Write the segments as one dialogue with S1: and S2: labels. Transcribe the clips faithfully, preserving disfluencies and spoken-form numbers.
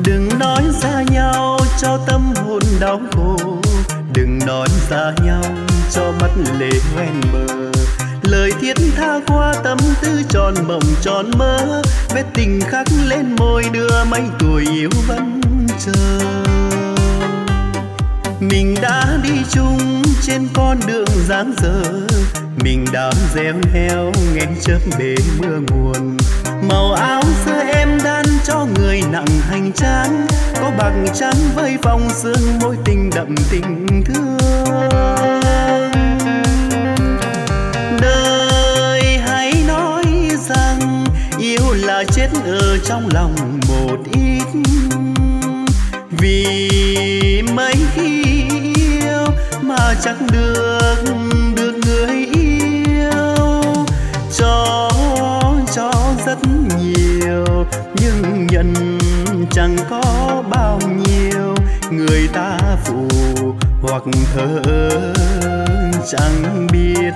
S1: Đừng nói xa nhau cho tâm hồn đau khổ, đừng nói xa nhau cho mắt lệ hoen mờ. Lời thiết tha qua tâm tư tròn mộng tròn mơ, vết tình khắc lên môi đưa mấy tuổi yêu vẫn chờ. Mình đã đi chung trên con đường dáng dở, mình đã gieo heo nghe chớp bể mưa nguồn. Màu áo xưa em đan cho người nặng hành trang, có bạc trắng với vòng sương môi tình đậm tình thương. Đời hãy nói rằng yêu là chết ở trong lòng một ít, vì mấy khi yêu mà chắc được được người yêu. Cho cho rất nhiều nhưng nhận chẳng có bao nhiêu, người ta phụ hoặc thờ chẳng biết.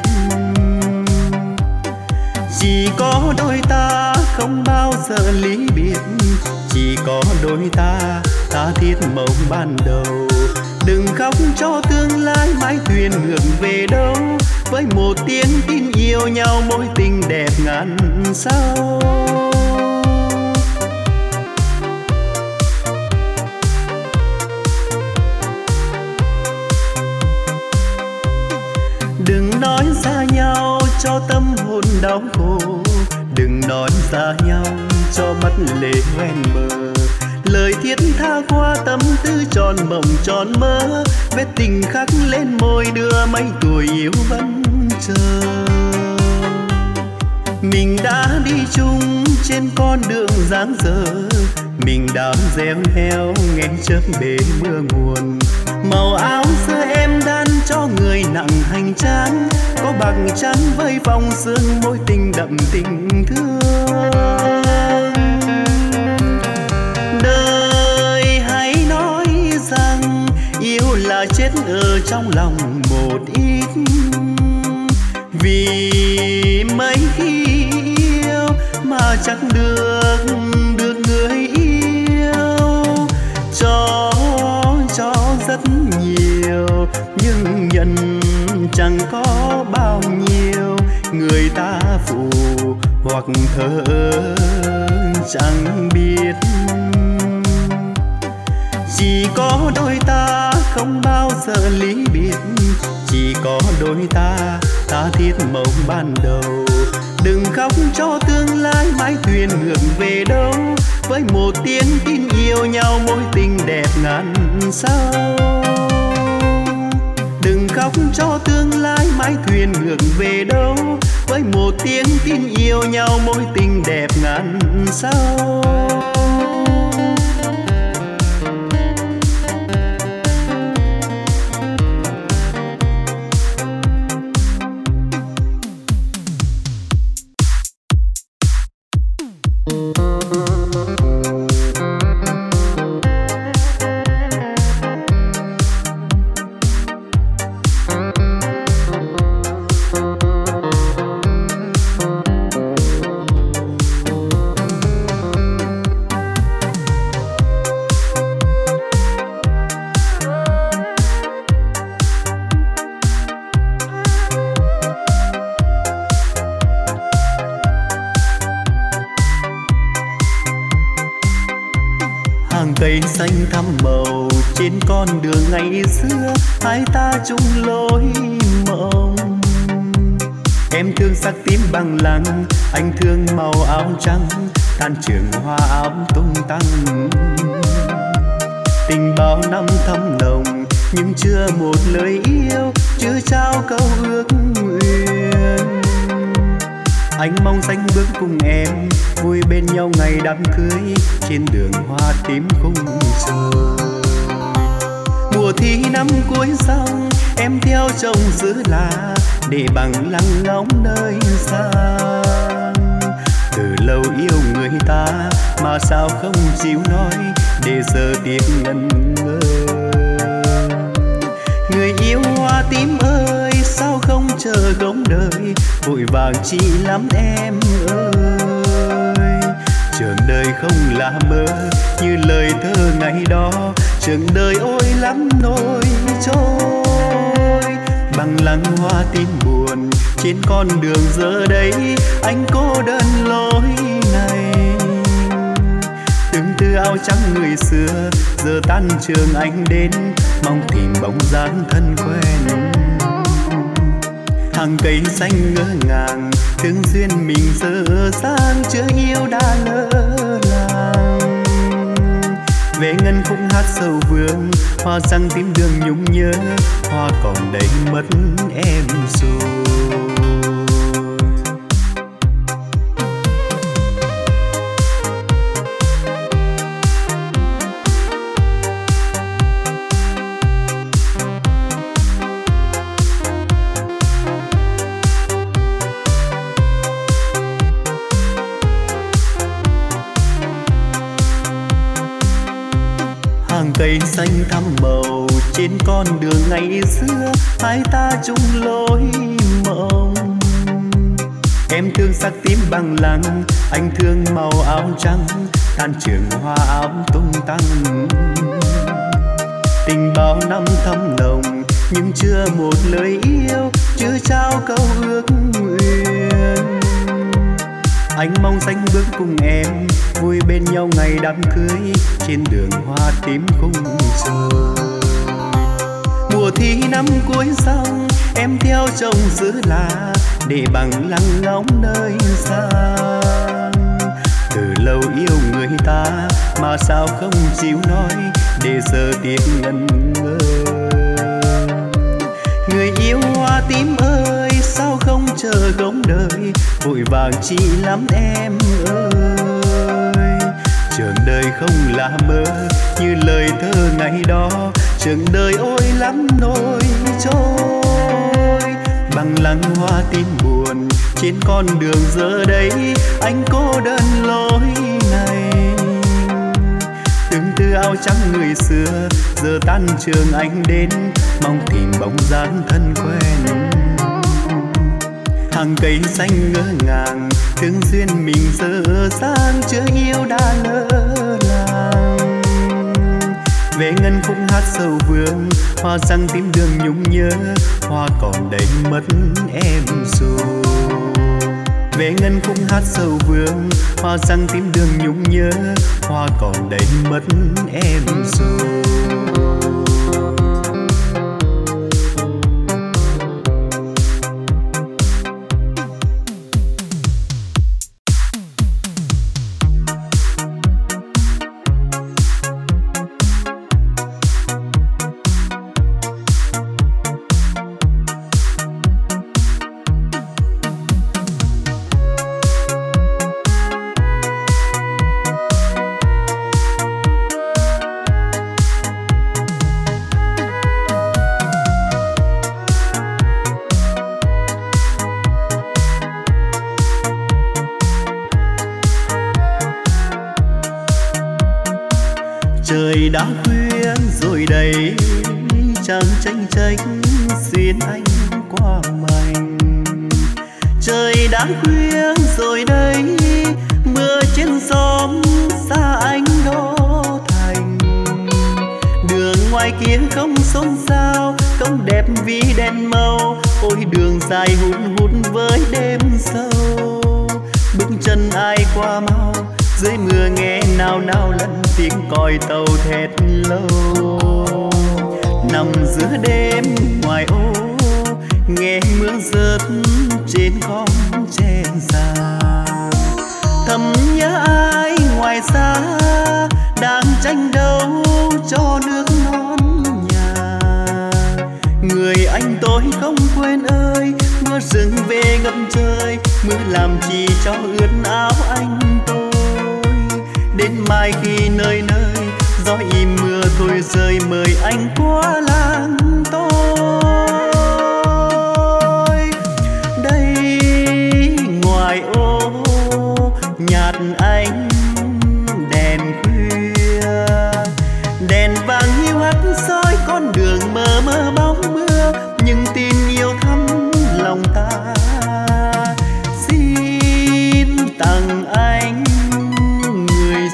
S1: Chỉ có đôi ta không bao giờ lý biệt, chỉ có đôi ta tha thiết mộng ban đầu. Đừng khóc cho tương lai mãi thuyền ngược về đâu, với một tiếng tin yêu nhau mối tình đẹp ngàn sao. Đừng nói xa nhau cho tâm hồn đau khổ, đừng nói xa nhau cho mắt lệ hoen mờ. Lời thiết tha qua tâm tư tròn mộng tròn mơ, vết tình khắc lên môi đưa mấy tuổi yêu vẫn chờ. Mình đã đi chung trên con đường dáng dở, mình đã gieo heo nghe chớp bể mưa nguồn. Màu áo xưa em đan cho người nặng hành trang, có bạc trắng với vòng sương môi tình đậm tình thương. Đời hãy nói rằng yêu là chết ở trong lòng một ít, vì mấy khi yêu mà chắc được được người yêu. Cho cho rất nhiều nhưng nhận chẳng có bao nhiêu, người ta phụ hoặc thờ chẳng biết. Chỉ có đôi ta không bao giờ lý biệt, chỉ có đôi ta tha thiết mộng ban đầu. Đừng khóc cho tương lai mãi thuyền ngược về đâu, với một tiếng tin yêu nhau mối tình đẹp ngàn sao. Đừng khóc cho tương lai mãi thuyền ngược về đâu, với một tiếng tin yêu nhau mối tình đẹp ngàn sao. Cây xanh thắm màu trên con đường ngày xưa, hai ta chung lối mộng. Em thương sắc tím bằng lăng, anh thương màu áo trắng, tàn trường hoa áo tung tăng. Tình bao năm thắm nồng nhưng chưa một lời yêu, chưa trao câu ước nguyện. Anh mong xanh bước cùng em, vui bên nhau ngày đám cưới, trên đường hoa tím khung trời. Mùa thi năm cuối xong, em theo chồng giữ là để bằng lăng ngóng nơi xa. Từ lâu yêu người ta mà sao không chịu nói, để giờ tiếc ngẩn ngơ. Người yêu hoa tím ơi, sao không chờ gống đời, vội vàng chi lắm em ơi. Trường đời không là mơ như lời thơ ngày đó. Trường đời ôi lắm nỗi trôi, bằng lăng hoa tim buồn trên con đường giờ đây anh cô đơn lối này. Từng tư áo trắng người xưa giờ tan trường anh đến mong tìm bóng dáng thân quen. Hàng cây xanh ngỡ ngàng thương duyên mình dở dang chưa yêu đã lỡ làng. Về ngân khúc hát sầu vương hoa răng tím đường nhung nhớ, hoa còn đây mất em rồi. Cây xanh thắm màu trên con đường ngày xưa hai ta chung lối mộng. Em thương sắc tím bằng lăng, anh thương màu áo trắng, tan trường hoa áo tung tăng. Tình bao năm thâm nồng nhưng chưa một lời yêu, chưa trao câu ước nguyện. Anh mong xanh bước cùng em vui bên nhau ngày đám cưới trên đường hoa tím khung trời. Mùa thi năm cuối xong em theo chồng giữ là để bằng lăng ngóng nơi xa. Từ lâu yêu người ta mà sao không chịu nói để giờ tiếc ngẩn ngơ. Người yêu hoa tím ơi sao không chờ gống đời, vội vàng chi lắm em ơi. Trường đời không là mơ như lời thơ ngày đó, trường đời ôi lắm nỗi trôi. Bằng lăng hoa tim buồn trên con đường giờ đây anh cô đơn lối này. Từng tư áo trắng người xưa giờ tan trường anh đến mong tìm bóng dáng thân quen. Hàng cây xanh ngỡ ngàng thương duyên mình dở dang chưa yêu đã lỡ làng. Về ngân khúc hát sầu vương hoa răng tím đường nhung nhớ, hoa còn đây mất em rồi. Về ngân khúc hát sầu vương hoa răng tím đường nhung nhớ, hoa còn đây mất em rồi. Trời đã khuya rồi đây chẳng tranh tranh xuyên anh qua mành. Trời đã khuya rồi đây mưa trên xóm xa anh đô thành. Đường ngoài kia không xôn xao không đẹp vì đèn màu, ôi đường dài hun hút với đêm sâu. Bước chân ai qua mau dưới mưa nghe nao nao lần tiếng còi tàu thét lâu. Nằm giữa đêm ngoài ô nghe mưa rớt trên khóm tre già. Thầm nhớ ai ngoài xa đang tranh đấu cho nước non nhà. Người anh tôi không quên ơi, mưa rừng về ngập trời, mưa làm chi cho ướt áo anh tôi. Đến mai khi nơi nơi gió im mưa thôi rơi, mời anh qua làng tôi. Đây ngoài ô nhạt ánh đèn khuya, đèn vàng hiu hắt soi con đường mờ mơ bóng mưa, nhưng tin yêu thắm lòng ta. Xin tặng anh người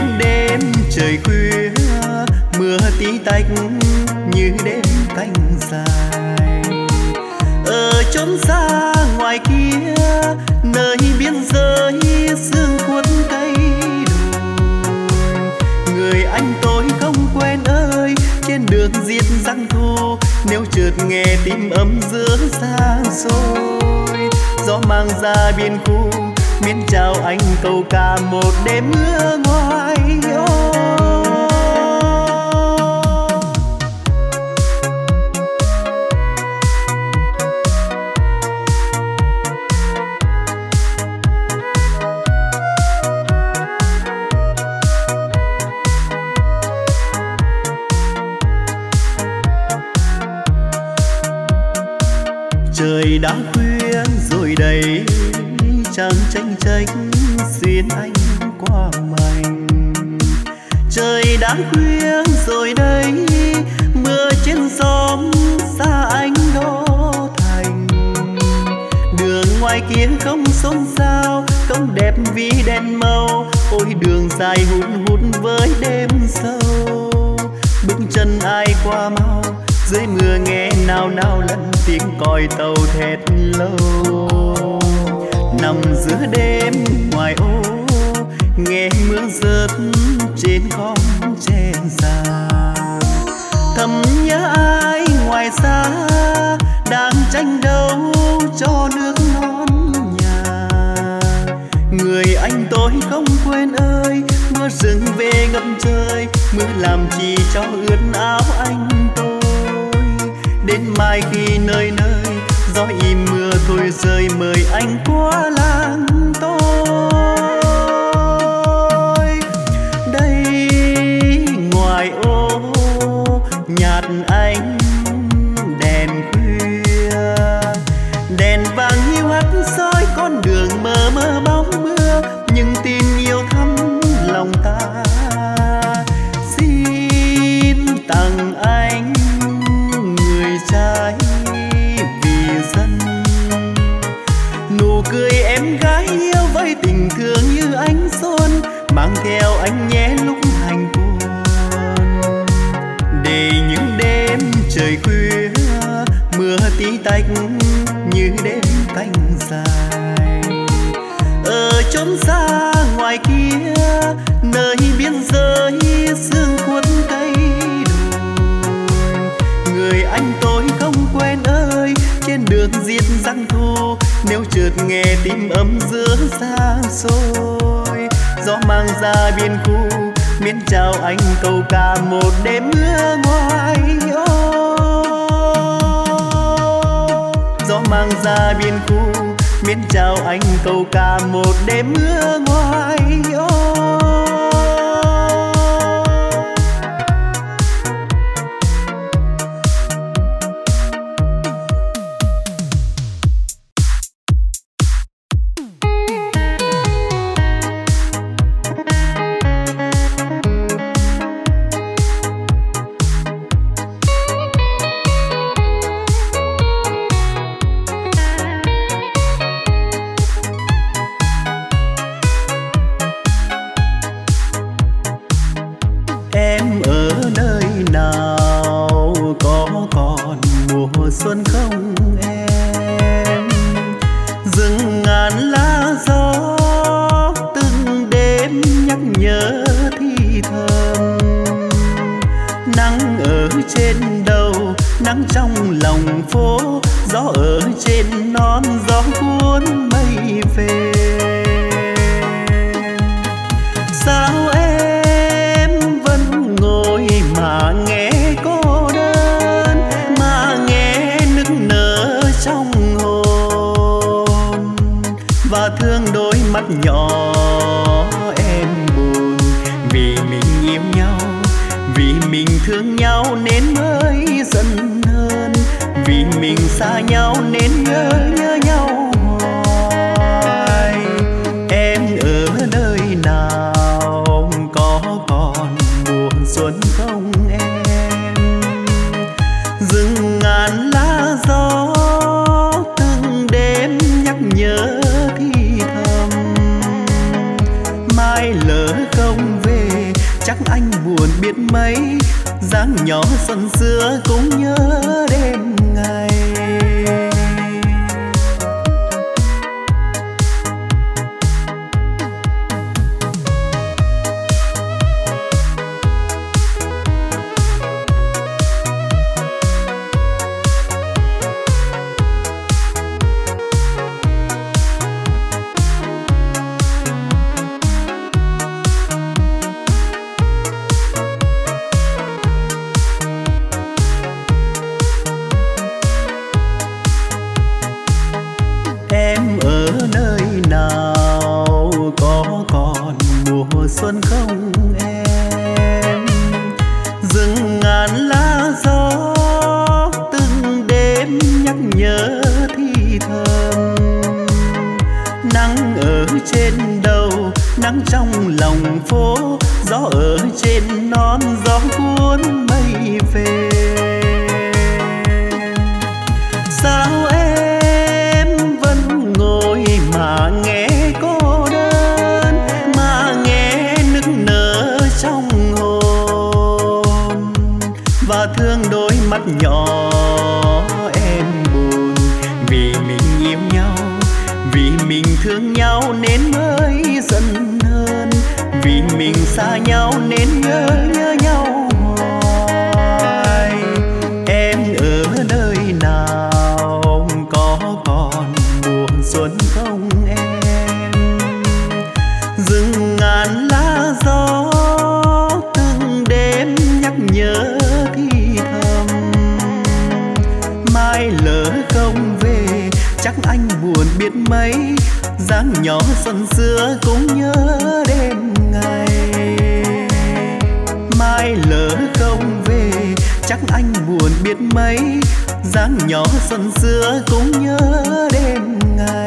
S1: những đêm trời khuya mưa tí tách như đêm canh dài. Ở chốn xa ngoài kia nơi biên giới sương cuốn cây đồi, người anh tôi không quen ơi, trên đường giết răng thu nếu chợt nghe tim ấm giữa xa xôi. Gió mang ra biên khu miễn chào anh câu ca một đêm mưa ngoài ô. Trời đã khuya rồi đây, trăng tranh tranh xuyên anh qua mành. Trời đã khuya rồi đây, mưa trên xóm xa anh đô thành. Đường ngoài kia không xôn xao, không đẹp vì đèn màu. Ôi đường dài hun hút với đêm sâu, bước chân ai qua mau, dưới mưa nghe nao nao lần tiếng còi tàu thét lâu. Nằm giữa đêm ngoài ô, nghe mưa rớt trên khóm tre già. Thầm nhớ ai ngoài xa đang tranh đấu cho nước non nhà. Người anh tôi không quên ơi, mưa rừng về ngập trời, mưa làm chi cho ướt áo anh tôi. Đến mai khi nơi nơi gió im mưa thôi rơi, mời anh qua làng tôi. Đây ngoài ô nhạt ánh đèn khuya, đèn vàng hiu hắt soi con đường mờ mơ bóng mưa, nhưng tin yêu thắm lòng ta. Xin tặng anh người trai vì dân, nụ cười em gái yêu với tình thương như ánh xuân, mang theo anh nhé lúc hành quân. Để những đêm trời khuya mưa tí tách như đêm canh dài. Ở chốn xa ngoài kia nơi biên giới sương cuốn cây đồi, người anh tôi không quen ơi, trên đường giết răng thu nếu chợt nghe tim ấm giữa xa xôi. Gió mang ra biên khu miễn chào anh câu ca một đêm mưa ngoài ô. Gió mang ra biên khu miễn chào anh câu ca một đêm mưa ngoài ô. Xuân không em, rừng ngàn lá gió từng đêm nhắc nhớ thì thầm. Nắng ở trên đầu, nắng trong lòng phố, gió ở trên non, gió cuốn mây về. Sao em vẫn ngồi mà nghe cô đơn, mà nghe nức nở trong hồn, và thương đôi mắt nhỏ em buồn. Vì mình yêu nhau, vì mình thương nhau nên mới giận hơn, vì mình xa nhau nên nhớ nhớ nhau hoài. Em ở nơi nào, có còn mùa xuân không em? Rừng ngàn lá gió từng đêm nhắc nhớ thì thầm, mai lỡ không về chắc anh buồn biết mấy. Dáng nhỏ xuân xưa cũng nhớ đêm ngày. Xuân không em, rừng ngàn lá gió từng đêm nhắc nhớ thì thầm. Nắng ở trên đầu, nắng trong lòng phố, gió ở trên non, gió cuốn mây về. Sao em vẫn ngồi mà nghe cô đơn, mà nghe nức nở trong hồn, và thương đôi mắt nhỏ em buồn. Vì mình yêu nhau, vì mình thương nhau nên mới giận hơn, vì mình xa nhau nên nhớ nhớ nhau hoài. Em ở nơi nào, có còn mùa xuân không em? Rừng ngàn lá gió từng đêm nhắc nhớ thì thầm. Mai lỡ không về chắc anh buồn biết mấy. Dáng nhỏ xuân xưa cũng nhớ đêm ngày. Mai lỡ không về chắc anh buồn biết mấy. Dáng nhỏ xuân xưa cũng nhớ đêm ngày.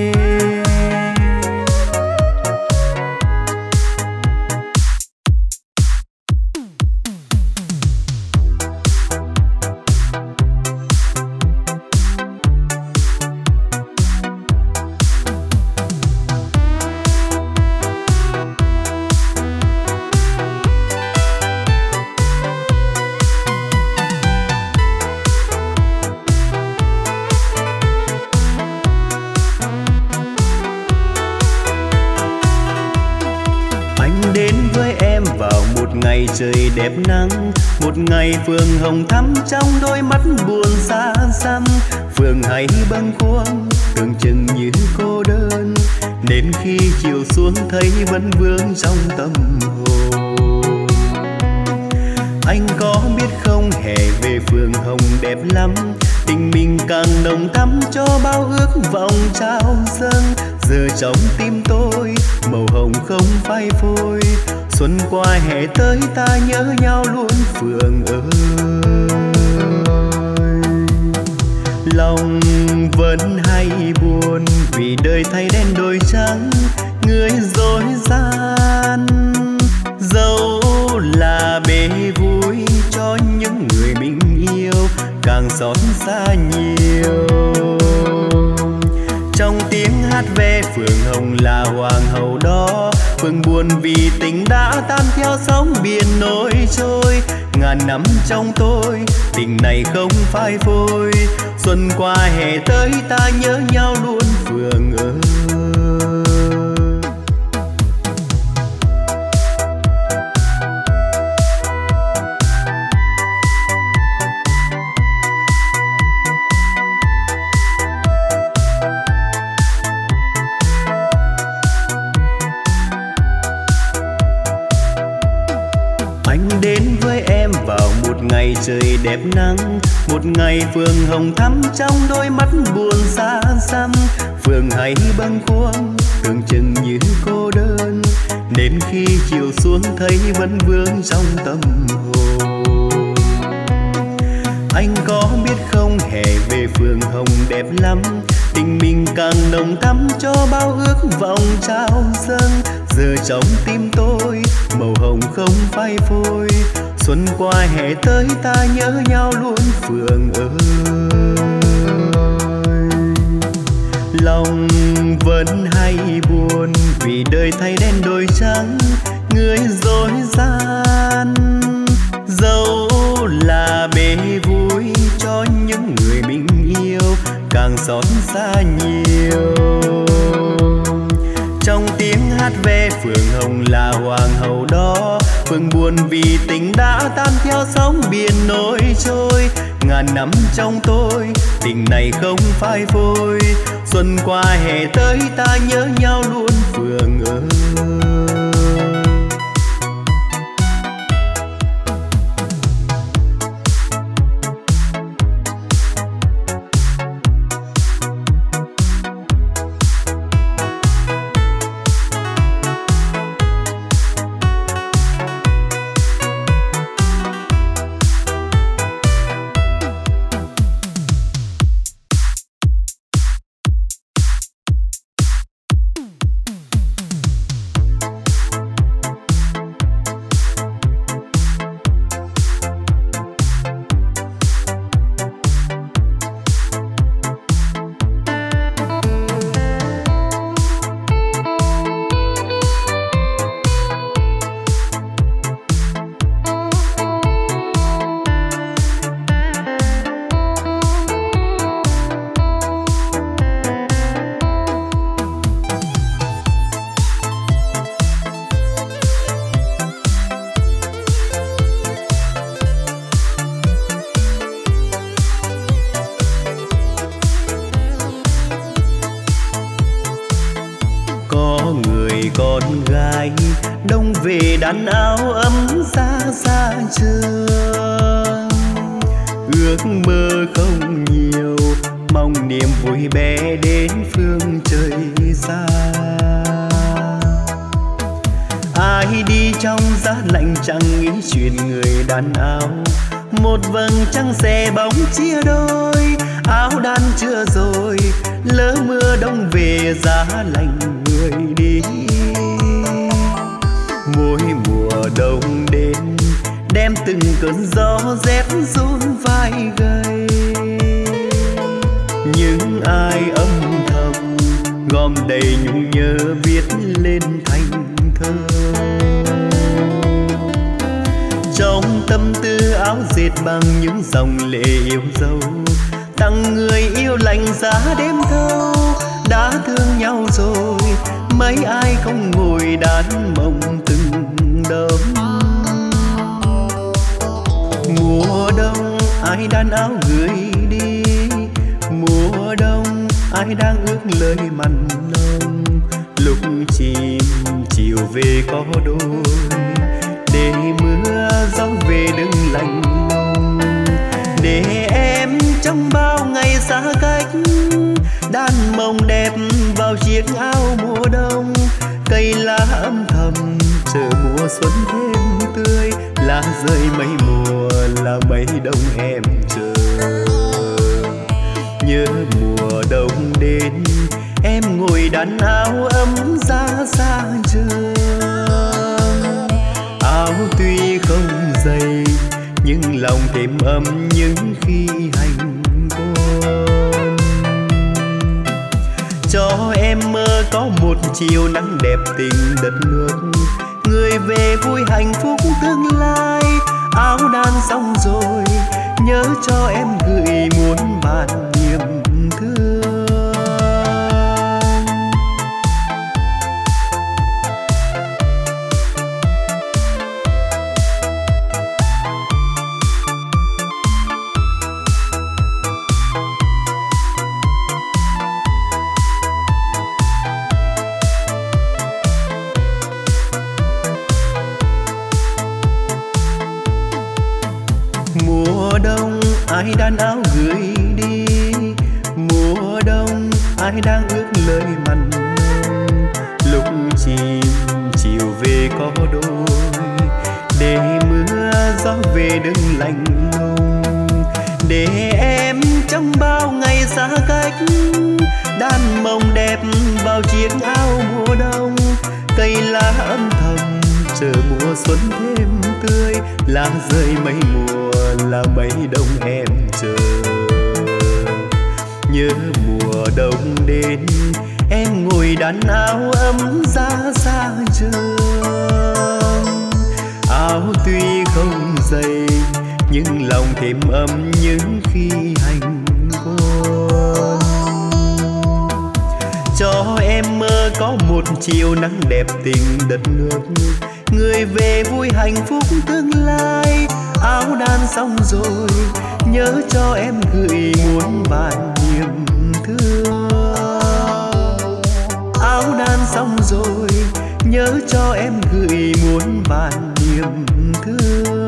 S1: Ngày trời đẹp nắng, một ngày phường hồng thắm trong đôi mắt buồn xa xăm. Phường hay bâng khuâng tưởng chừng như cô đơn, đến khi chiều xuống thấy vẫn vương trong tâm hồn. Anh có biết không, hè về phường hồng đẹp lắm, tình mình càng nồng thắm cho bao ước vọng trao dâng. Giờ trong tim tôi màu hồng không phai phôi, xuân qua hè tới ta nhớ nhau luôn phường ơi. Lòng vẫn hay buồn vì đời thay đen đổi trắng, người dối gian. Dẫu là bể vui cho những người mình yêu, càng xót xa nhiều. Trong tiếng hát ve phường hồng là hoàng hậu đó, phường buồn vì tình đã tan theo sóng biển nổi trôi. Ngàn năm trong tôi tình này không phai phôi, xuân qua hè tới ta nhớ nhau luôn phường ơi. Đến với em vào một ngày trời đẹp nắng, một ngày phường hồng thắm trong đôi mắt buồn xa xăm. Phường hay bâng khuâng tưởng chừng như cô đơn, đến khi chiều xuống thấy vẫn vương trong tâm hồn. Anh có biết không, hè về phường hồng đẹp lắm, tình mình càng nồng thắm cho bao ước vọng trao dâng. Giờ trong tim tôi màu hồng không phai phôi, xuân qua hè tới ta nhớ nhau luôn phường ơi. Lòng vẫn hay buồn vì đời thay đen đổi trắng, người dối gian. hoàng hậu đó. Phương buồn vì tình đã tan theo sóng biển nổi trôi. Ngàn năm trong tôi tình này không phai phôi. Xuân qua hè tới ta nhớ nhau luôn Phương ơi.
S2: đàn áo ấm xa xa trường. Ước mơ không nhiều, mong niềm vui bé đến phương trời xa. Ai đi trong giá lạnh chẳng nghĩ chuyện người đàn áo. Một vầng trăng xe bóng chia đôi, áo đan chưa rồi, lỡ mưa đông về giá lạnh người đi. Mỗi mùa đông đến đem từng cơn gió rét run vai gầy. Những ai âm thầm gom đầy nhung nhớ viết lên thành thơ. Trong tâm tư áo dệt bằng những dòng lệ yêu dấu, tặng người yêu lạnh giá đêm thâu. Đã thương nhau rồi, mấy ai không ngồi đàn mộng từng đêm. Mùa đông ai đan áo gửi đi, mùa đông ai đang ước lời mặn nồng. Lúc chìm chiều về có đôi, để mưa gió về đừng lạnh lùng. Để em trong bao ngày xa cách, đan mộng đẹp vào chiếc áo mùa đông. Cây lá âm thầm chờ mùa xuân thêm tươi, lá rơi mấy mùa là mấy đông em chờ. Nhớ mùa đông đến em ngồi đan áo ấm ra xa trường. Áo tuy không dày nhưng lòng thêm ấm những khi hành quân. Cho em mơ có một chiều nắng đẹp tình đất nước, người về vui hạnh phúc tương lai. Áo đan xong rồi nhớ cho em gửi muôn vàn niềm thương. Mùa đông ai đan áo gửi đi, mùa đông ai đang ước lời mặn nồng. Lúc chìm chiều về có đôi, để mưa gió về đừng lạnh lùng. Để em trong bao ngày xa cách, đan mộng đẹp vào chiếc áo mùa đông. Cây lá âm thầm chờ mùa xuân thêm tươi, lá rơi mấy mùa là mấy đông em chờ. Nhớ mùa đông đến em ngồi đan áo ấm ra xa trường. Áo tuy không dày nhưng lòng thêm ấm những khi hành quân. Cho em mơ có một chiều nắng đẹp tình đất nước,
S1: người về vui hạnh phúc tương lai. Áo đan xong rồi nhớ cho em gửi muôn vàn niềm thương. Áo đan xong rồi nhớ cho em gửi muôn vàn niềm thương.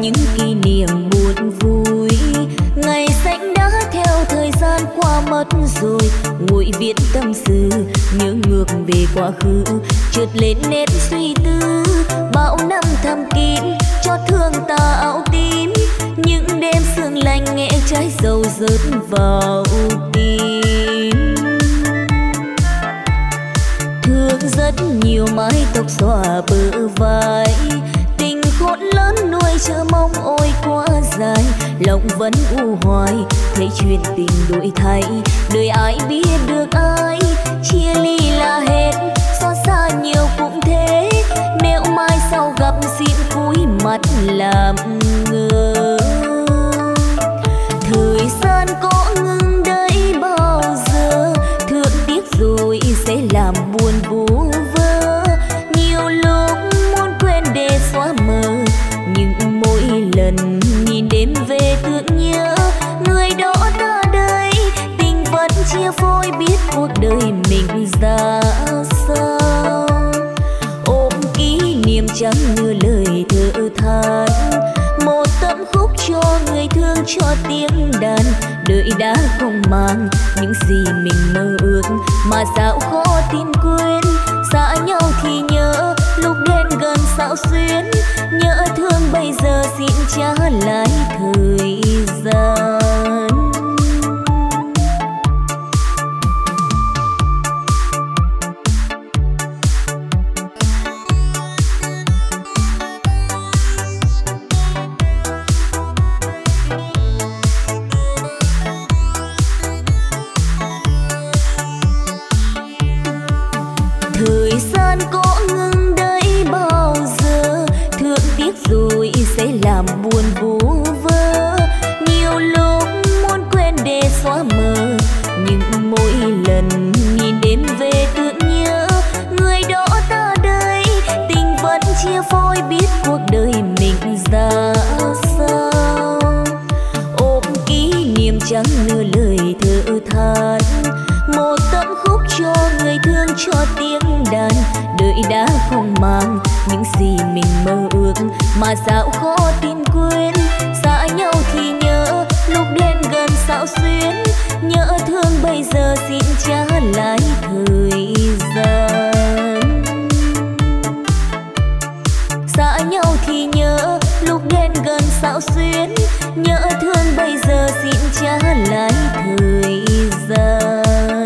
S3: mất rồi nguội viết tâm sự, nhớ ngược về quá khứ chợt lên nét suy tư. Bao năm thầm kín cho thương tạo tim, những đêm sương lạnh nghe trái dầu rớt vào tim. Thương rất nhiều mái tóc xõa bờ vai, tình khôn lớn nuôi chờ mong ôi quá dài. Lòng vẫn u hoài thấy chuyện tình đổi thay, đời ai biết được ai. Chia ly là hết, xót xa nhiều cũng thế, nếu mai sau gặp xin cúi mặt làm ngơ. Thời gian có ngừng đây bao giờ, thương tiếc rồi sẽ làm buồn vu vơ. Nhiều lúc muốn quên để xóa mờ, nhưng mỗi lần nhìn đêm về tưởng nhớ người đó ta đây. Tình vẫn chia phôi biết cuộc đời mình ra sao, ôm kỷ niệm chẳng như lời thở than. Một tấm khúc cho người thương cho tiếng đàn, đời đã không mang những gì mình mơ ước, mà sao khó tin quên. Xa nhau thì nhớ, lúc đến gần sao xuyến, nhớ thương bây giờ xin trả lại thời gian. Thời gian có ngừng đây bao giờ, thương tiếc rồi sẽ làm buồn vu vơ. Nhiều lúc muốn quên để xóa mờ, nhưng mỗi lần nhìn đêm về tưởng nhớ người đó ta đây. Tình vẫn chia phôi biết cuộc đời mình ra sao, ôm kỷ niệm chẳng như lời thở than. Một tấm khúc cho người thương cho tiếng đàn, đời đã không mang những gì mình mơ ước, mà sao khó tin quên. Xa nhau thì nhớ, lúc đến gần sao xuyến, nhớ thương bây giờ xin trả lại thời gian. Xa nhau thì nhớ, lúc đến gần sao xuyến, nhớ thương bây giờ xin trả lại thời gian.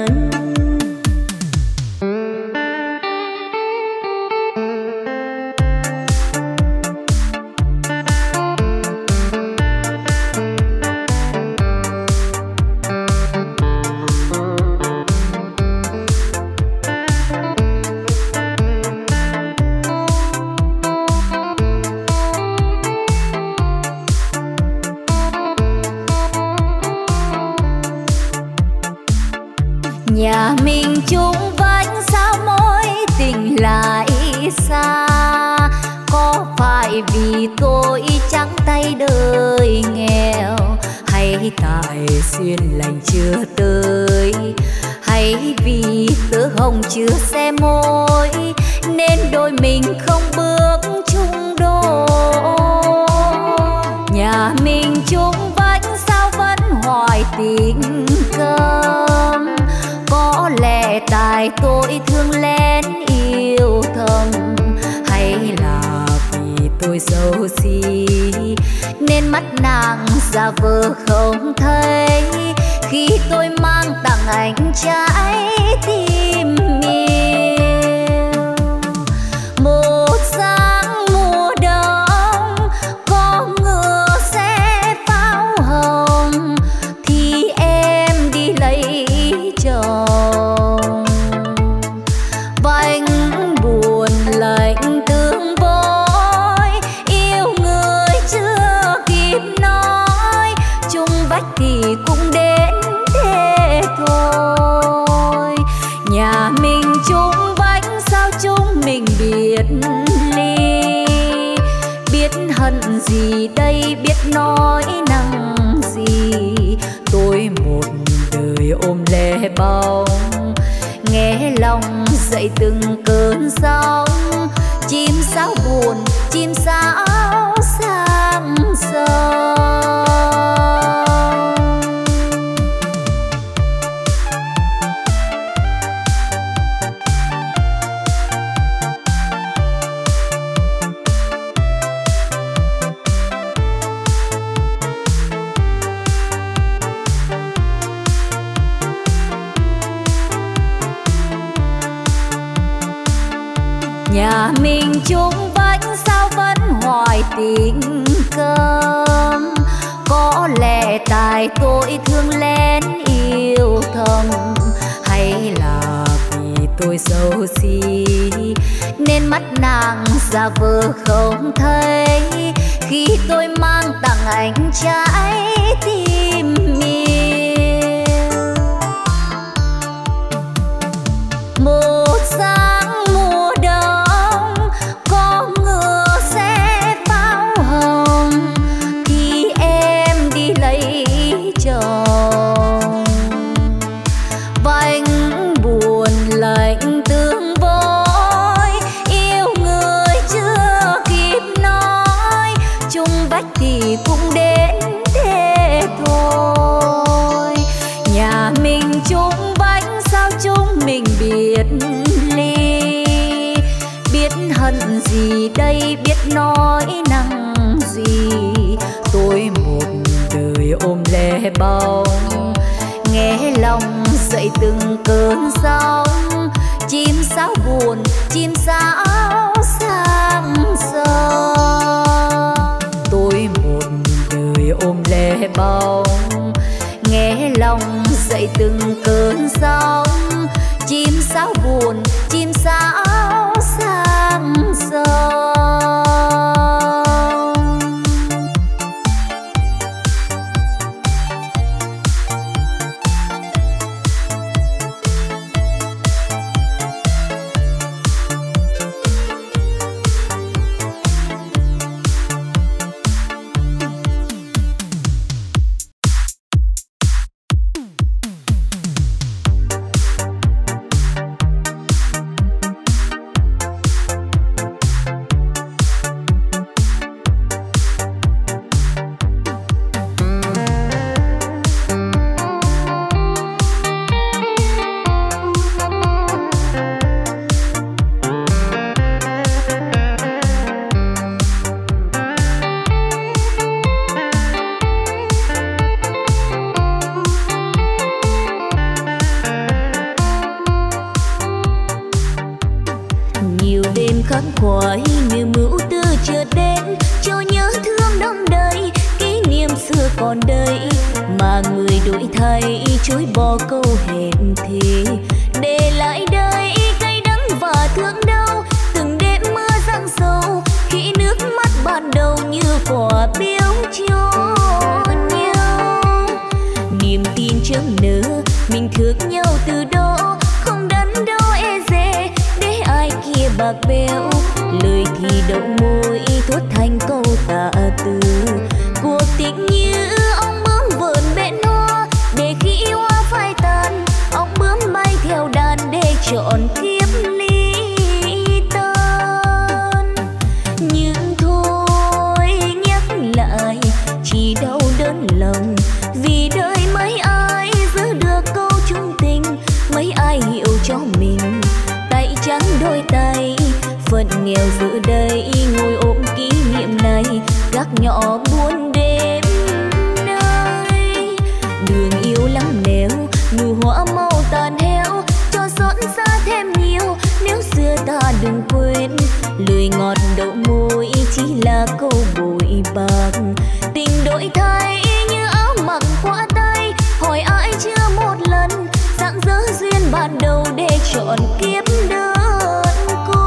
S4: Nhà mình chung vách sao mối tình lại xa, có phải vì tôi trắng tay đời nghèo, hay tại duyên lành chưa tới, hay vì tớ hồng chưa xe môi nên đôi mình không bước chung đôi. Nhà mình chung vách sao vẫn hoài tình câm, có lẽ tại tôi thương lén yêu thầm, hay là vì tôi xấu xí nên mắt nàng giả vờ không thấy khi tôi mang tặng anh trái tim yêu. Một sáng mùa đông có ngựa xe pháo hồng thì em đi lấy chồng, vành buồn lạnh tương vối yêu người chưa kịp nói, chung vách thì cũng đến thế thôi. Nhà mình chung vách sao chúng mình biệt ly, biết hận gì đây biết nói năng gì. Tôi một đời ôm lẻ bóng, nghe lòng dậy từng cơn sóng, chim sáo buồn chim sáo sang sông. chung vánh sao vẫn hoài tình cơm. Có lẽ tại tôi thương lén yêu thầm, hay là vì tôi xấu xí nên mắt nàng giả vờ không thấy khi tôi mang tặng anh trái tim yêu. Một sáng mùa đông có ngựa xe pháo hồng thì em đi lấy chồng. Vành buồn lạnh tương vội yêu người chưa kịp nói, chung vách thì cũng đến thế thôi. Nhà mình chung vách sao chúng mình biệt ly, biết hận gì đây biết nói năng gì. Tôi một đời ôm lẻ bóng, nghe lòng dậy từng cơn sóng. Chim sáo buồn chim sáo sang sông, tôi một đời ôm lẻ bóng, nghe lòng dậy từng cơn sóng. Chim sáo buồn chim sáo sang sông. khắc khoải như mưu tư chợt đến, cho nhớ thương đông đầy, kỷ niệm xưa còn đây mà người đổi thay chối bỏ câu hẹn thề, để lại đây cay đắng và thương đau. Từng đêm mưa giăng sâu khi nước mắt ban đầu như quả biếu cho nhau. Niềm tin chớm nở mình thương nhau từ đó, không đắn đo e dè để ai kia bạc bẽo. Lời thì đậu môi thốt thành câu tạ từ, cuộc tình như ong bướm vờn bên hoa, để khi hoa phai tàn ong bướm bay theo đàn để chọn kiếp ly tan. Nhưng thôi nhắc lại chỉ đau đớn lòng, vì đời mấy ai giữ được câu chung tình, mấy ai hiểu cho mình tay trắng đôi tay. Phận nghèo giữa đây ngồi ôm kỷ niệm này, gác nhỏ buồn đêm nay. Đường yêu lắm nẻo nụ hoa màu tàn héo, cho xót xa thêm nhiều nếu xưa ta đừng quên. Lời ngọt đậu môi chỉ là câu bội bạc, tình đổi thay như áo mặc qua tay. Hỏi ai chưa một lần rạng rỡ duyên ban đầu để chọn kiếp đơn côi.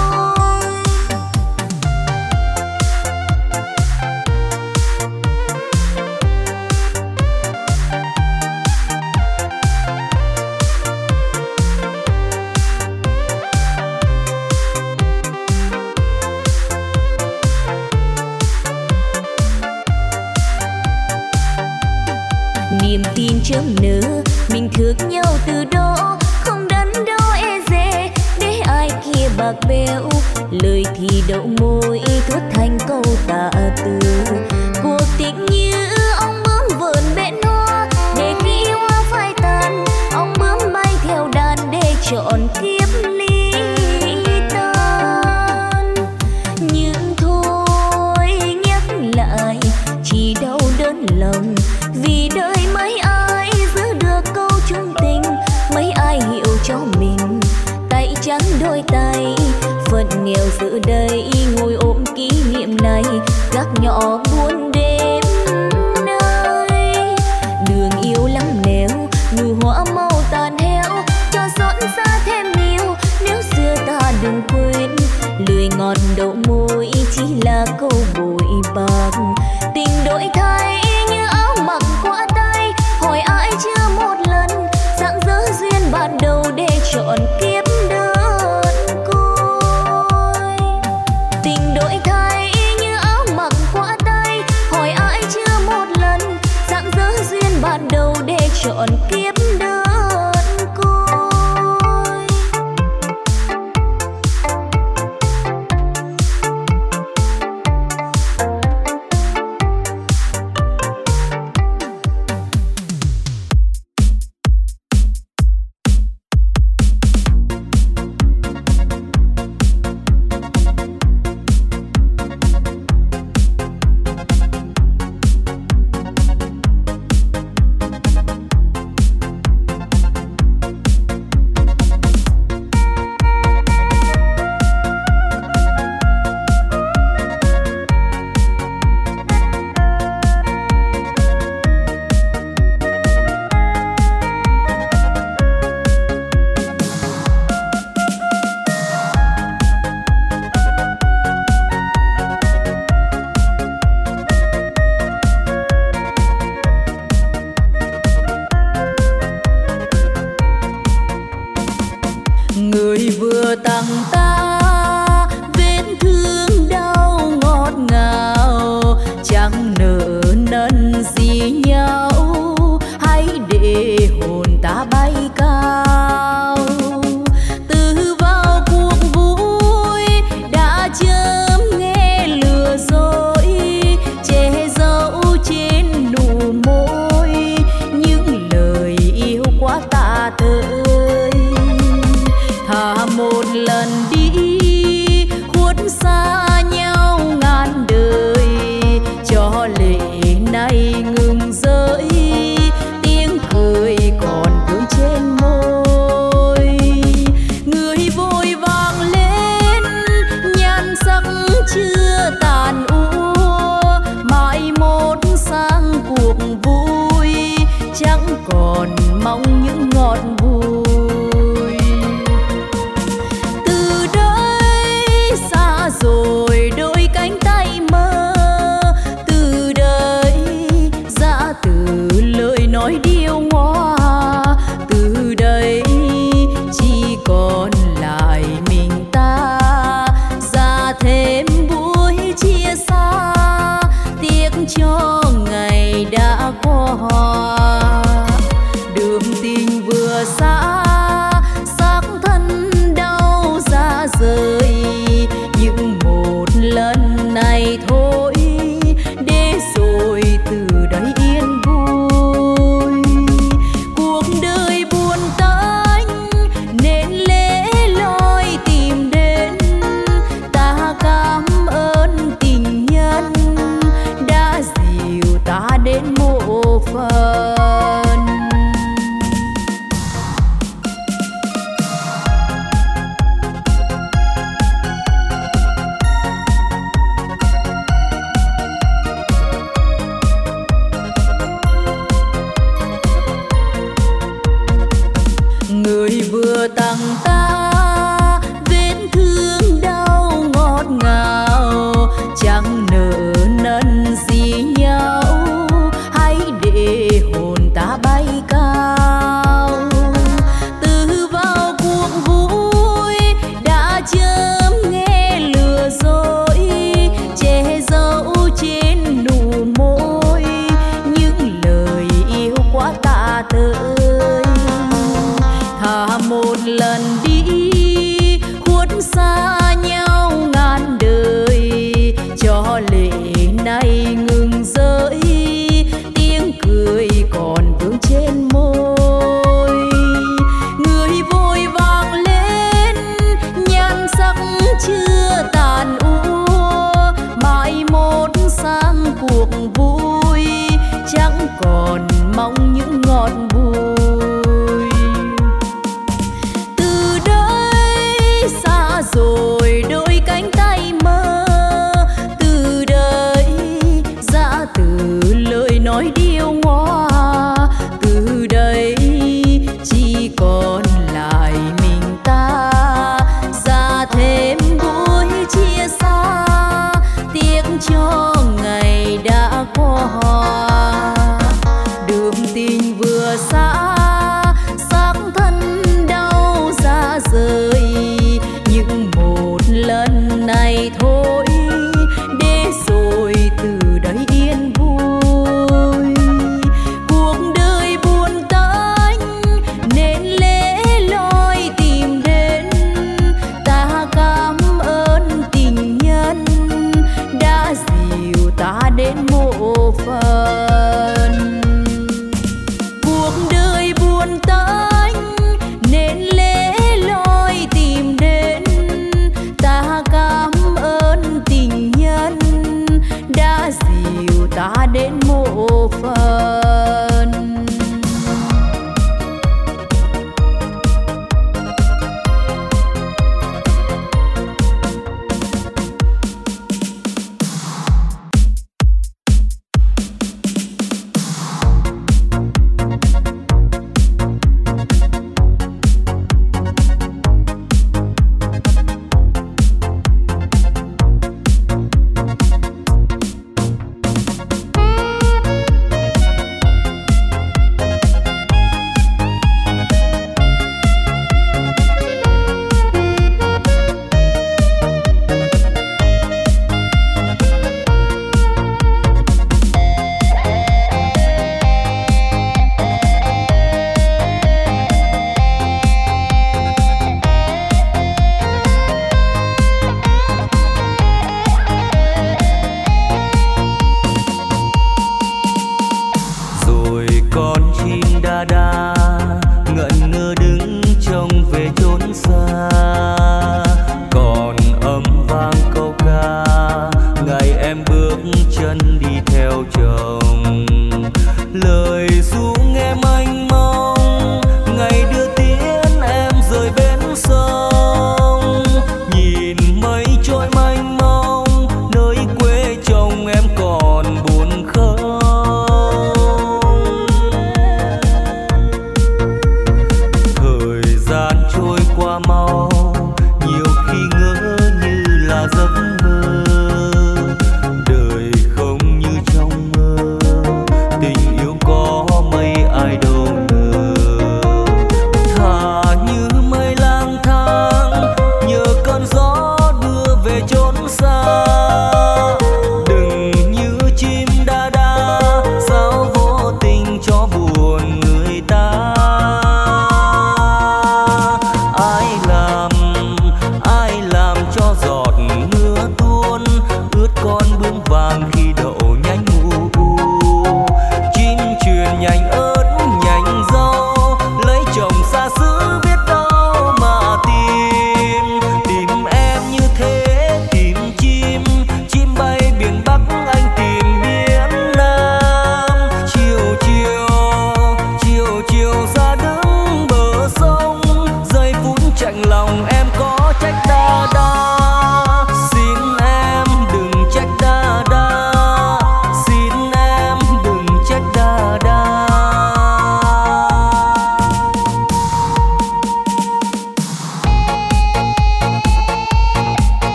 S4: Niềm tin chớm nở mình thương nhau từ đó, không đắn đo e dè để ai kia bạc bẽo. Lời thì đậu môi thốt thành câu tạ từ, cuộc tình như ong bướm vờn bên hoa, để khi hoa phai tàn ong bướm bay theo đàn để chọn kiếp ly tan. Nhưng thôi nhắc lại chỉ đau đớn lòng, vì đời mấy ai giữ được câu chung tình, mấy ai hiểu cho mình tay trắng đôi tay. Phận nghèo giữa
S3: giờ đây ngồi ôm kỷ niệm này, gác nhỏ buồn đêm nay. Đường yêu lắm nẻo, nụ hoa màu tàn héo, cho xót xa thêm nhiều. Nếu xưa ta đừng quên, lời ngọt đậu môi chỉ là câu bội bạc. Tình đổi thay như áo mặc qua tay, hỏi ai chưa một lần, dạng dỡ duyên ban đầu để chọn kiếp đơn côi. Tình đổi thay như áo mặc qua tay, hỏi ai chưa một lần, dạng dỡ duyên ban đầu để chọn kiếp đơn côi. ta đến mộ phần. Cuộc đời buồn tanh nên lễ loi tìm đến, ta cảm ơn tình nhân đã dìu ta đến mộ phần.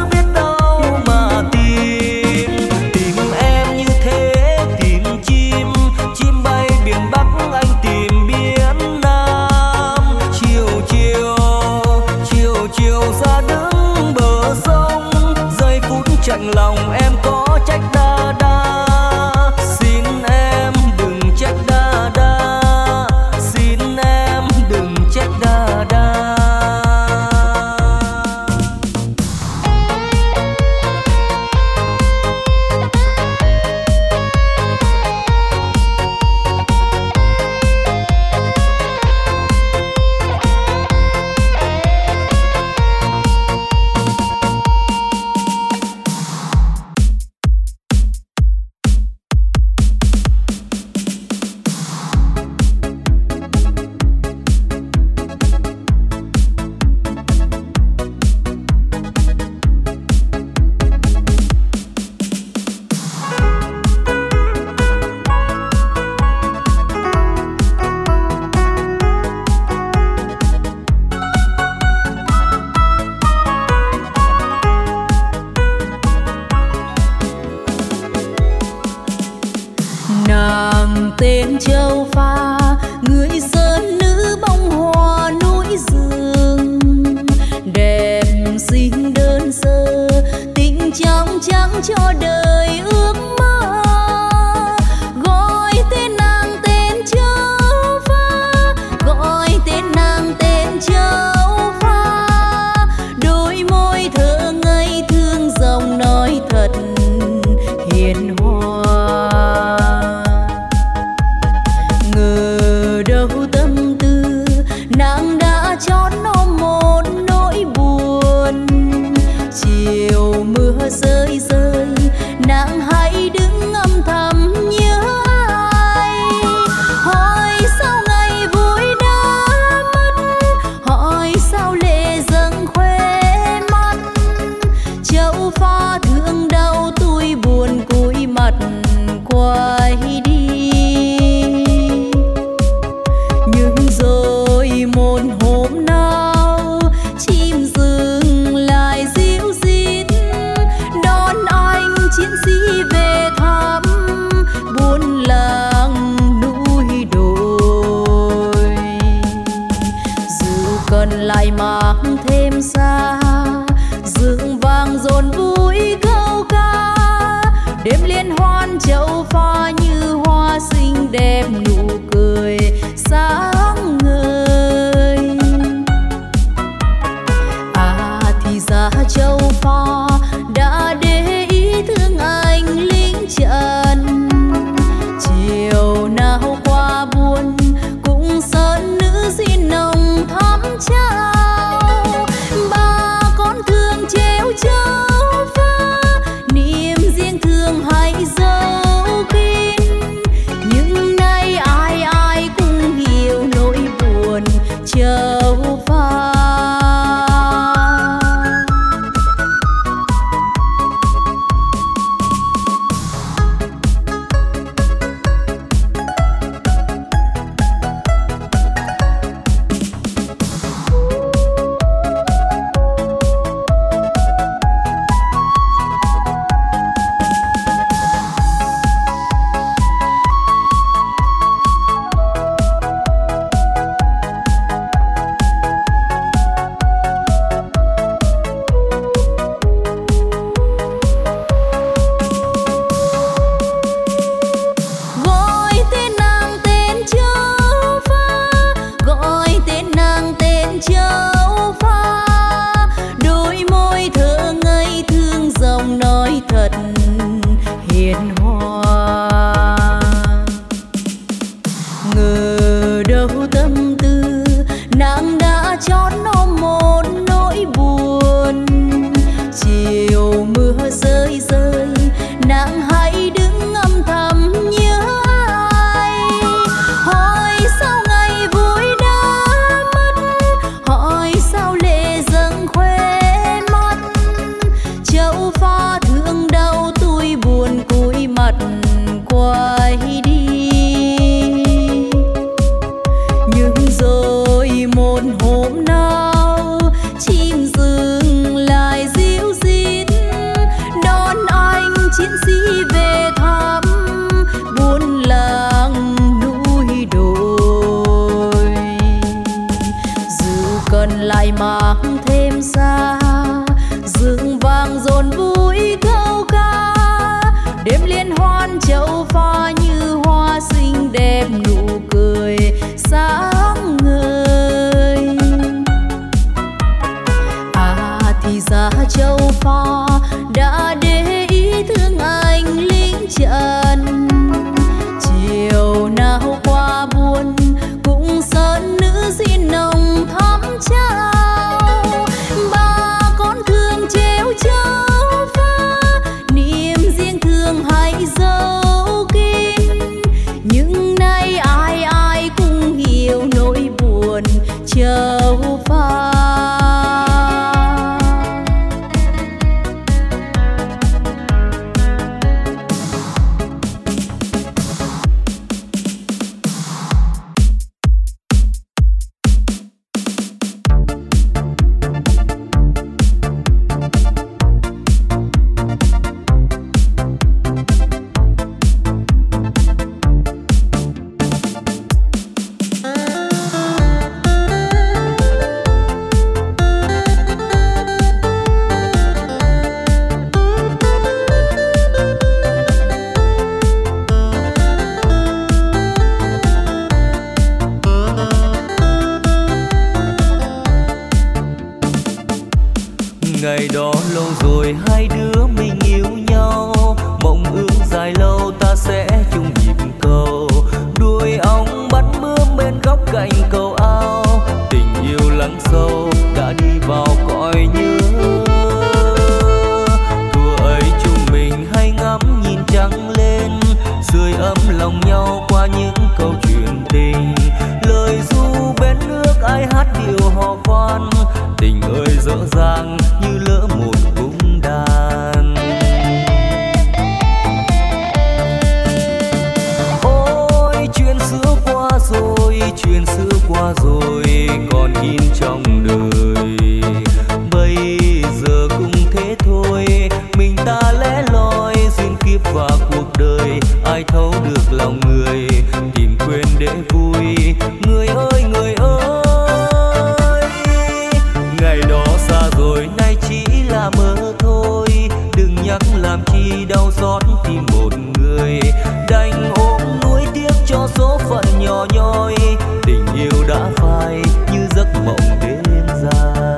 S5: Tìm em như thế tìm chim
S3: nàng tên Châu Pha, người sơn nữ bông hoa núi rừng, đẹp xinh đơn sơ, tình trong trắng cho đời ước mơ. Gọi tên nàng tên Châu Pha, gọi tên nàng tên Châu Pha, đôi môi thơ ngây thương giọng nói thật hiền hòa. Ngờ đâu tâm tư nàng đã chót ôm một nỗi buồn, chiều mưa rơi rơi
S5: lâu rồi hai đứa mình yêu nhau, mộng ước dài lâu ta sẽ chung nhịp cầu. Đuôi ong bắt bướm bên góc cạnh cầu ao, tình yêu lắng sâu đã đi vào cõi nhớ. Thua ấy chúng mình hay ngắm nhìn trăng lên, sưởi ấm lòng nhau qua những câu chuyện tình. Lời ru bên nước ai hát điệu hò khoan, tình ơi dở dàng như lỡ một cung đàn. Ôi chuyện xưa qua rồi, chuyện xưa qua rồi còn in trong đời. Bây giờ cũng thế thôi, mình ta lẻ loi duyên kiếp và cuộc đời. Ai thấu được lòng người, tìm quên để vui. Người ơi người ơi, ngày đó xa rồi nay chỉ là mơ thôi. Đừng nhắc làm chi đau xót tim một người, đành ôm nuối tiếc cho số phận nhỏ nhoi. Tình yêu đã phai như giấc mộng đêm dài.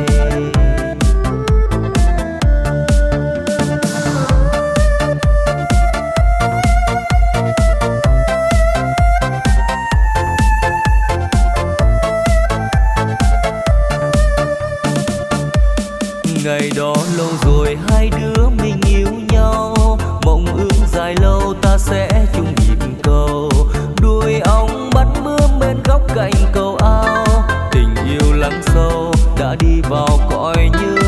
S5: Ngày đó lâu rồi hai đứa mình yêu nhau, mộng ước dài lâu ta sẽ chung nhịp cầu. Đuôi ong bắt bướm bên góc cạnh cầu ao, tình yêu lắng sâu đã đi vào cõi nhớ.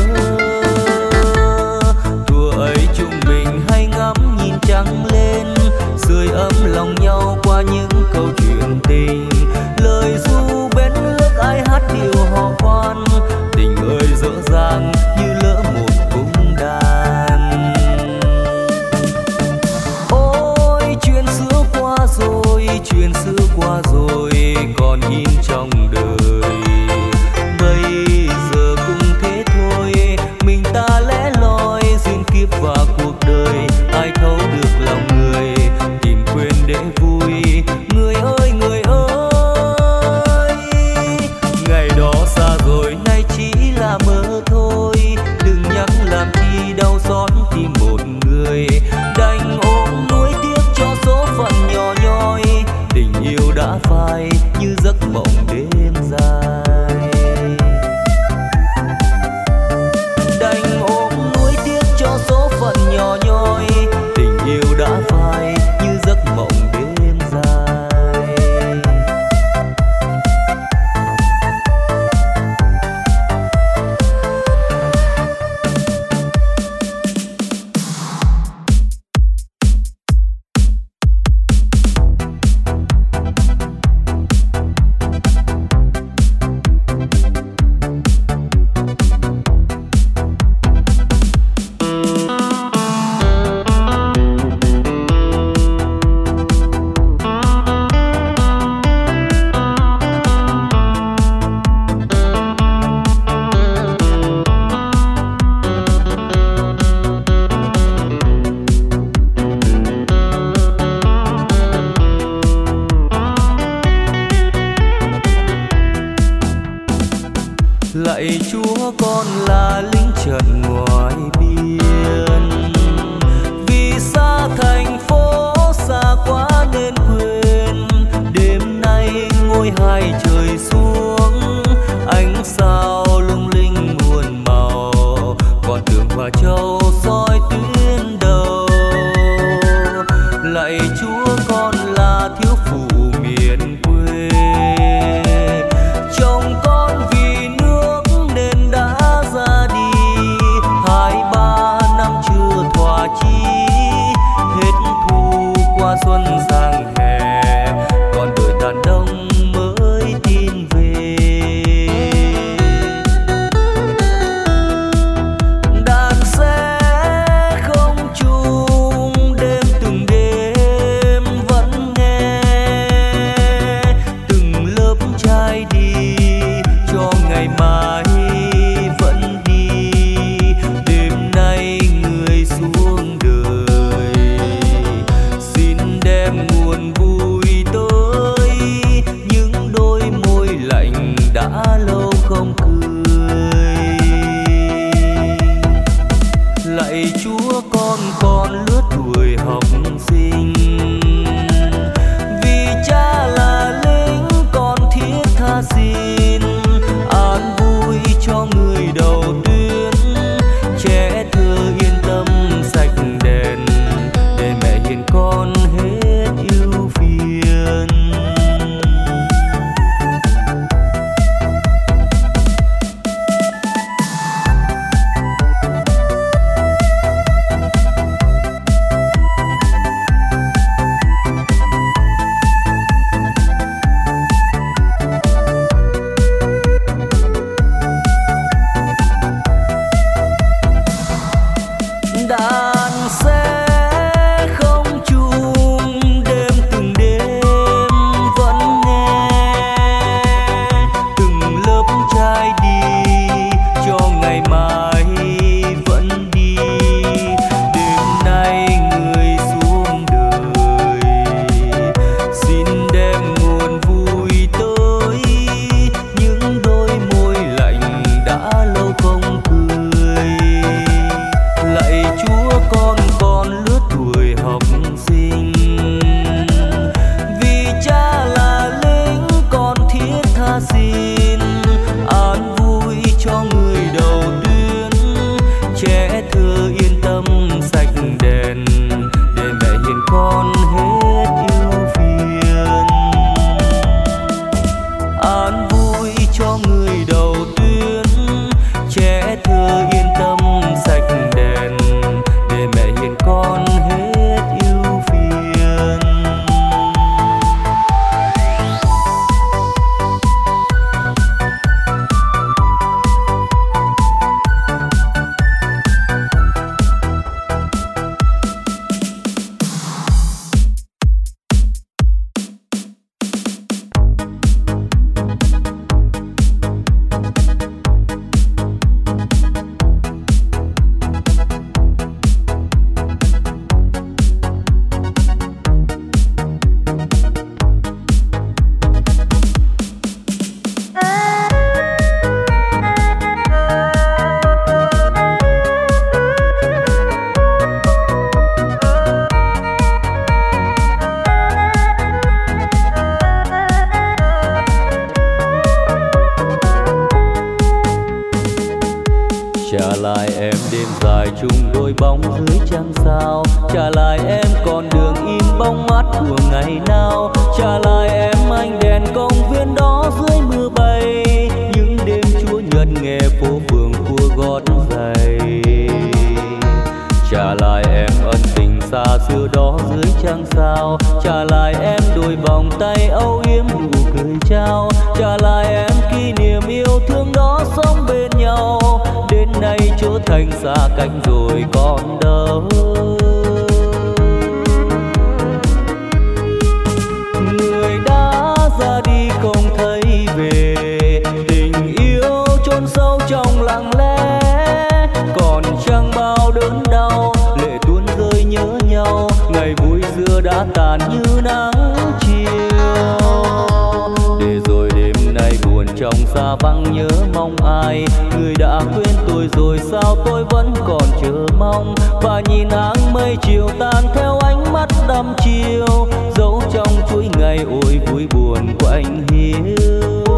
S5: Thua ấy chúng mình hay ngắm nhìn trăng lên, sưởi ấm lòng nhau qua những câu chuyện tình. Lời ru bên nước ai hát điệu hò khoan, tình ơi dở dàng như lỡ một cung đàn. Ôi chuyện xưa qua rồi, chuyện xưa qua rồi còn in trong đời. Bây giờ cũng thế thôi, mình ta lẻ loi duyên kiếp và cuộc đời. Ai thấu được lòng người, tìm quên để vui. Người ơi người ơi, ngày đó xa rồi nay chỉ là mơ thôi. Đừng nhắc làm chi đau xót tim một người, đành ôm nuối tiếc cho số phận nhỏ nhoi. Tình yêu đã phai như giấc mộng đêm dài, đành ôm nuối tiếc cho số phận nhỏ nhoi. Tình yêu đã phai như giấc mộng đêm dài. Lạy Chúa con là lính trần ngoài biên, vì xa thành phố xa quá nên quên. Đêm nay ngôi hai trời xuống, ánh sao lung linh muôn màu. Con đường Hòa Châu soi tuyến đầu. Lạy Chúa con là thiếu phụ miền quê, chồng con vì nước nên đã ra đi. Hai ba năm chưa thỏa chí, hết thu qua xuân sang hè, còn đợi tàn đông mới tin về. Đàn xe không chung đêm từng đêm vẫn nghe, từng lớp trai đi cho ngày mai vẫn đi. Đêm nay người xuống đời, xin đem dài chung đôi bóng dưới trăng sao. Trả lại em con đường in bóng mát của ngày nào. Trả lại em ánh đèn công viên đó dưới mưa bay. Những đêm chúa nhật nghe phố phường cua gót giày. Trả lại em ân tình xa xưa đó dưới trăng sao. Trả lại em đôi vòng tay âu yếm đủ cười trao. Trả lại em kỷ niệm yêu thương đó sống bên nhau. Đến nay trở thành xa cách rồi còn đâu. Người đã ra đi không thấy về. Tình yêu chôn sâu trong lặng lẽ. Còn chẳng bao đớn đau lệ tuôn rơi nhớ nhau. Ngày vui xưa đã tàn như nắng chiều. Để rồi đêm nay buồn trong xa vắng nhớ mong ai. Người đã quên tôi rồi sao tôi vẫn còn chờ mong. Và nhìn áng mây chiều tan theo ánh mắt đăm chiều. Dẫu trong chuỗi ngày ôi vui buồn của anh Hiếu.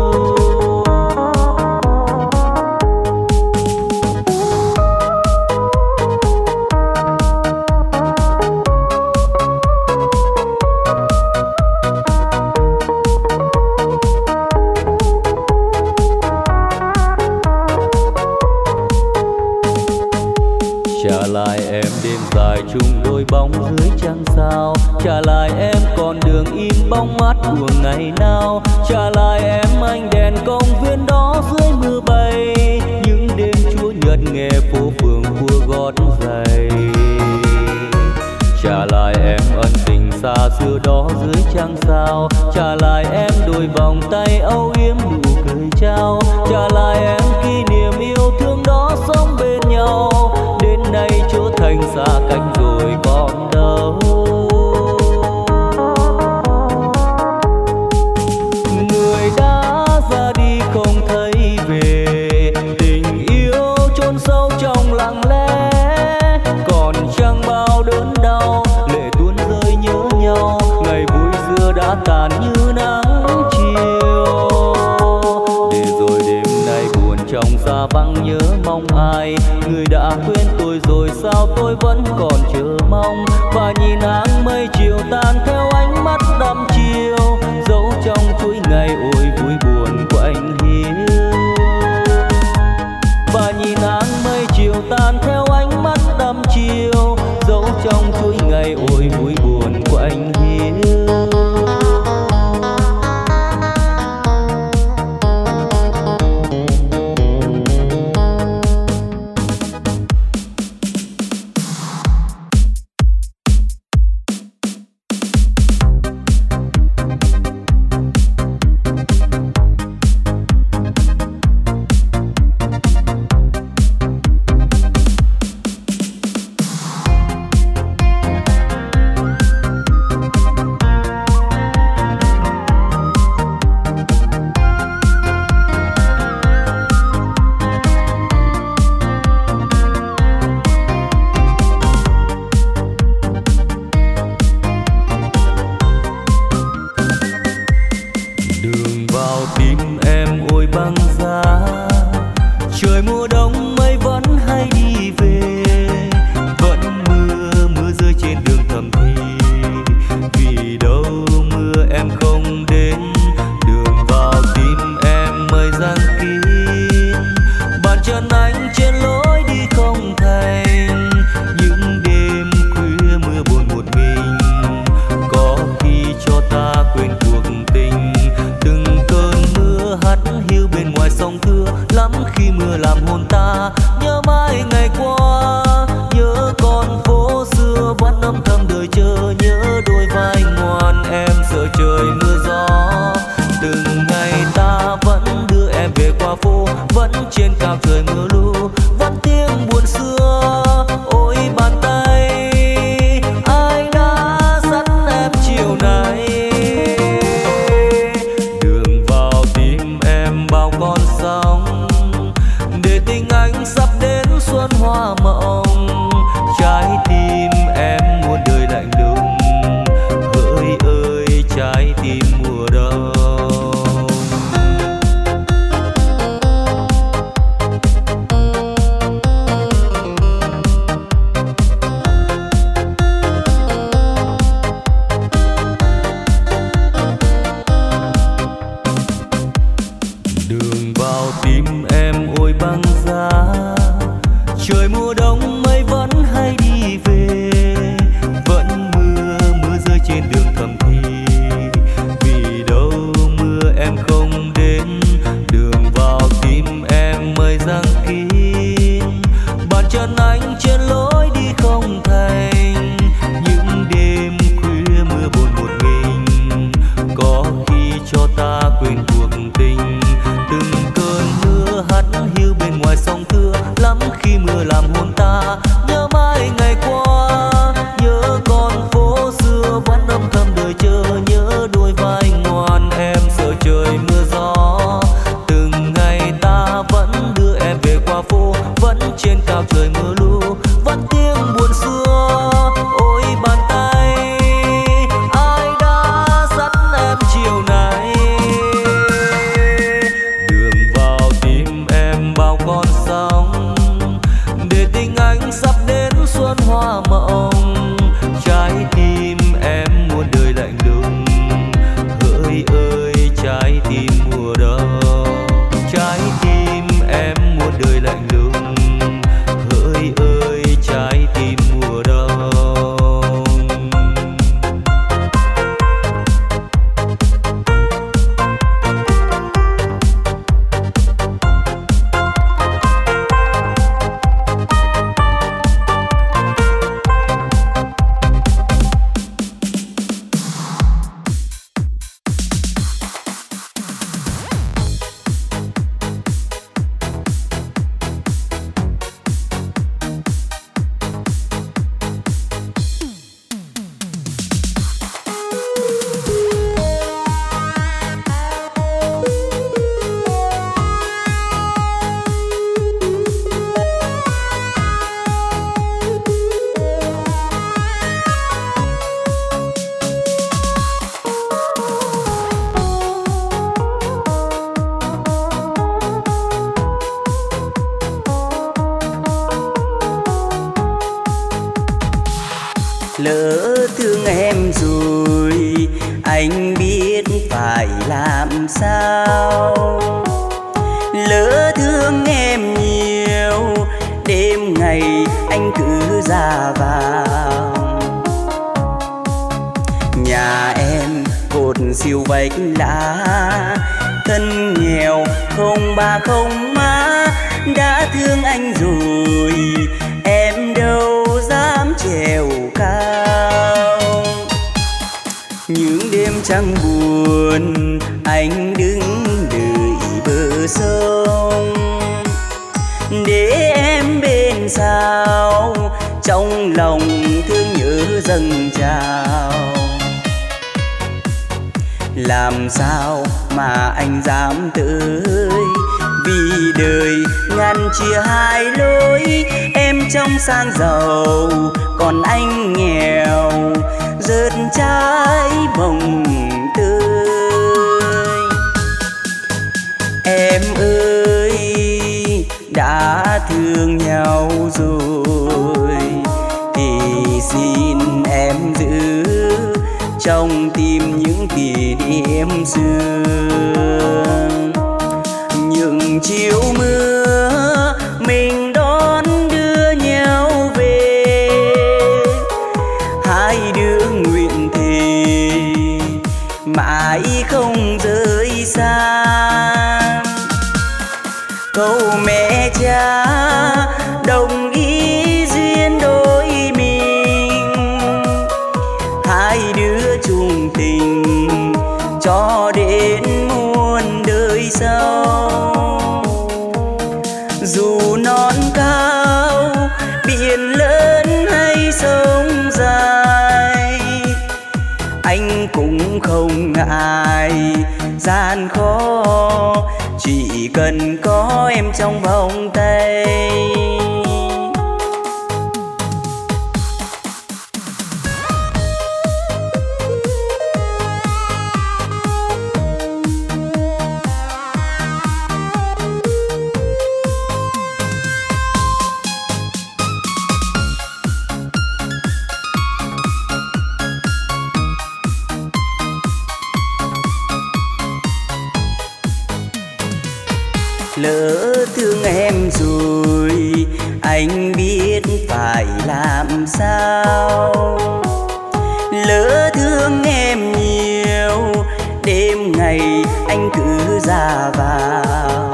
S5: Trả lại em đêm dài chung đôi bóng dưới trăng sao. Trả lại em con đường in bóng mát của ngày nào. Trả lại em ánh đèn công viên đó dưới mưa bay. Những đêm chúa nhật nghe phố phường cua gót giày. Trả lại em ân tình xa xưa đó dưới trăng sao. Trả lại em đôi vòng tay âu yếm đủ cười trao. Trả lại em kỷ niệm yêu thương đó sống bên nhau. Đến nay trở thành xa cách rồi còn đâu. Người đã ra đi không thấy về. Tình yêu chôn sâu trong lặng lẽ. Còn chẳng bao đớn đau lệ tuôn rơi nhớ nhau. Ngày vui xưa đã tàn như nắng chiều. Để rồi đêm nay buồn trong xa vắng nhớ mong ai. Người đã quên tôi rồi sao tôi vẫn còn chờ mong. Và nhìn áng mây chiều tan theo ánh mắt đăm chiều. Dẫu trong chuỗi ngày ôi vui buồn của anh Hiếu. Và nhìn áng mây chiều tan theo ánh mắt đăm chiều. Dẫu trong chuỗi ngày ôi vui buồn của anh Hiếu.
S1: anh biết phải làm sao. Lỡ thương em nhiều, đêm ngày anh cứ ra vào. Nhà em cột siêu vách lá, thân nghèo không ba không má. Đã thương anh rồi em đâu dám trèo cao. Những đêm trăng buồn anh đứng đợi bờ sông, để em bên sao trong lòng thương nhớ dâng trào. Làm sao mà anh dám tới, vì đời ngăn chia hai lối. Em trong sang giàu còn anh nghèo, rớt trái bồng tươi. Em ơi đã thương nhau rồi thì xin em giữ trong tim những kỷ niệm xưa. Những chiều mưa mình đón đưa nhau về, hai đứa nguyện thề mãi không rời xa. Câu mẹ cha đồng ý duyên đôi mình, hai đứa chung tình cho đến muôn đời sau. Dù non cao biển lớn hay sông dài, anh cũng không ngại gian khó, chỉ cần có em trong vòng tay. Lỡ thương em rồi anh biết phải làm sao. Lỡ thương em nhiều, đêm ngày anh cứ ra vào.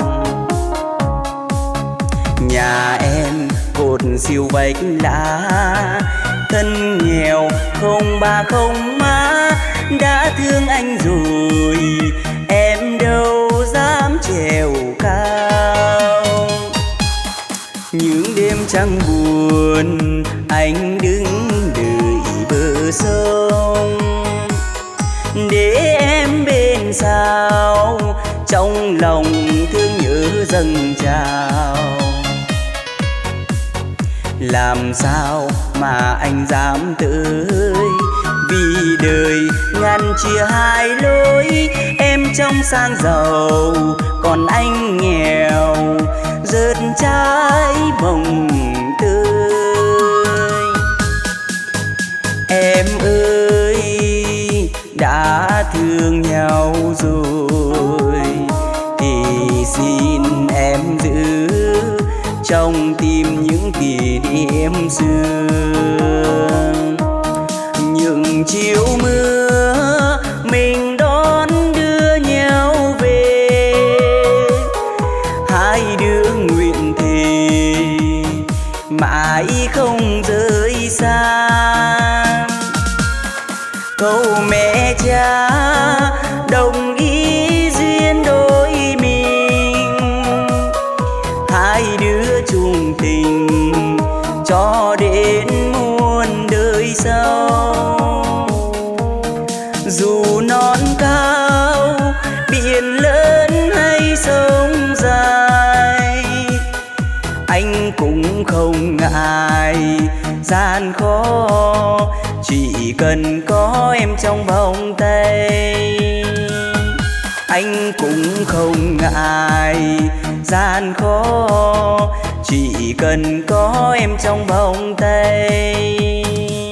S1: Nhà em cột siêu vách lá, thân nghèo không ba không má. Đã thương anh rồi em đâu dám trèo cao. Những đêm trăng buồn anh đứng đợi bờ sông, để em bên sao trong lòng thương nhớ dâng trào. Làm sao mà anh dám tới, vì đời ngăn chia hai lối. Em trong sang giàu còn anh nghèo, rớt trái bồng tươi. Em ơi đã thương nhau rồi thì xin em giữ trong tim những kỷ niệm xưa. Những chiều mưa mình đón đưa nhau về, hai đứa nguyện thề mãi không rời xa. Câu mẹ cha đồng ý duyên đôi mình, hai đứa chung tình cho đến muôn đời sau. Dù non cao biển lớn hay sông dài, anh cũng không ngại gian khó, chỉ cần có em trong vòng tay. Anh cũng không ngại gian khó, chỉ cần có em trong vòng tay.